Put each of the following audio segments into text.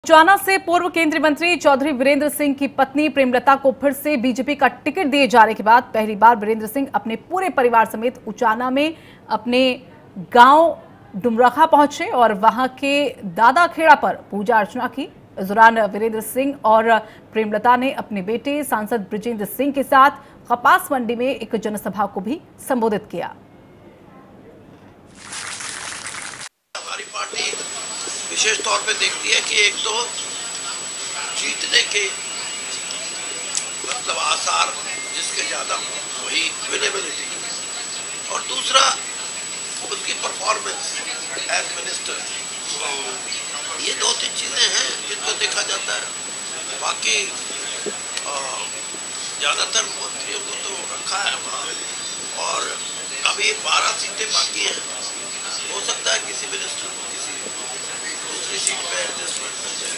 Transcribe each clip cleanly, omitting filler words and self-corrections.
उचाना से पूर्व केंद्रीय मंत्री चौधरी वीरेंद्र सिंह की पत्नी प्रेमलता को फिर से बीजेपी का टिकट दिए जाने के बाद पहली बार वीरेंद्र सिंह अपने पूरे परिवार समेत उचाना में अपने गांव डुमरखा पहुंचे और वहां के दादा खेड़ा पर पूजा अर्चना की। इस दौरान वीरेंद्र सिंह और प्रेमलता ने अपने बेटे सांसद बृजेंद्र सिंह के साथ कपास मंडी में एक जनसभा को भी संबोधित किया। विशेष तौर पे देखती है कि एक तो जीतने के मतलब आसार जिसके ज्यादा वही विनेबिलिटी, और दूसरा उनकी परफॉर्मेंस एज मिनिस्टर। ये दो तीन चीजें हैं जिनको देखा जाता है। बाकी ज्यादातर मंत्रियों को तो रखा है वहाँ, और अभी 12 सीटें बाकी हैं। हो सकता है किसी मिनिस्टर को किसी दूसरी सीट पे एडजस्टमेंट हो जाए।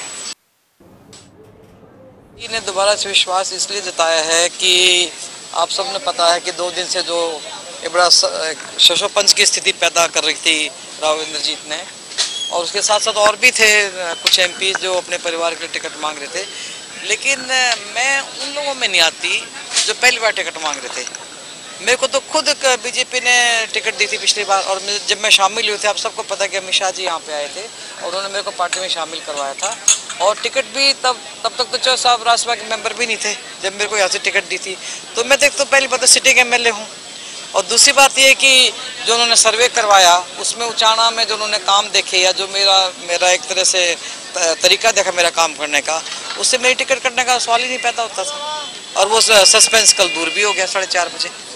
ने दोबारा से विश्वास इसलिए जताया है कि आप सबने पता है कि 2 दिन से जो बड़ा शशोपंच की स्थिति पैदा कर रही थी राव इंद्रजीत ने, और उसके साथ साथ और भी थे कुछ एमपी जो अपने परिवार के लिए टिकट मांग रहे थे। लेकिन मैं उन लोगों में नहीं आती जो पहली बार टिकट मांग रहे थे। मेरे को तो खुद बीजेपी ने टिकट दी थी पिछली बार, और जब मैं शामिल हुए थे, आप सबको पता है कि अमित शाह जी यहाँ पे आए थे और उन्होंने मेरे को पार्टी में शामिल करवाया था। और टिकट भी तब तक तो चौधरी साहब राज्यसभा के मेंबर भी नहीं थे जब मेरे को यहाँ से टिकट दी थी। तो मैं देखता हूँ पहली बात तो सिटिंग एमएलए हूँ, और दूसरी बात ये कि जो उन्होंने सर्वे करवाया उसमें उचाना में जो उन्होंने काम देखे, या जो मेरा एक तरह से तरीका देखा मेरा काम करने का, उससे मेरी टिकट कटने का सवाल ही नहीं पैदा होता था। और वो सस्पेंस कल दूर भी हो गया 4:30 बजे।